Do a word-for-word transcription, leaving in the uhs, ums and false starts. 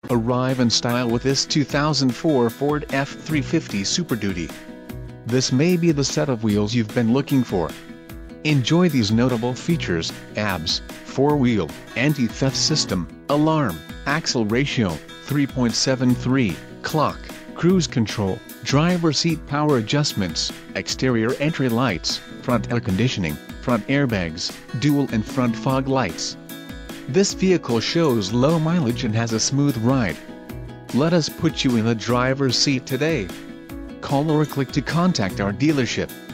Arrive in style with this two thousand four Ford F three fifty Super Duty. This may be the set of wheels you've been looking for. Enjoy these notable features: A B S, four-wheel, anti-theft system, alarm, axle ratio, three point seven three, clock, cruise control, driver seat power adjustments, exterior entry lights, front air conditioning, front airbags, dual and front fog lights. This vehicle shows low mileage and has a smooth ride. Let us put you in the driver's seat today. Call or click to contact our dealership.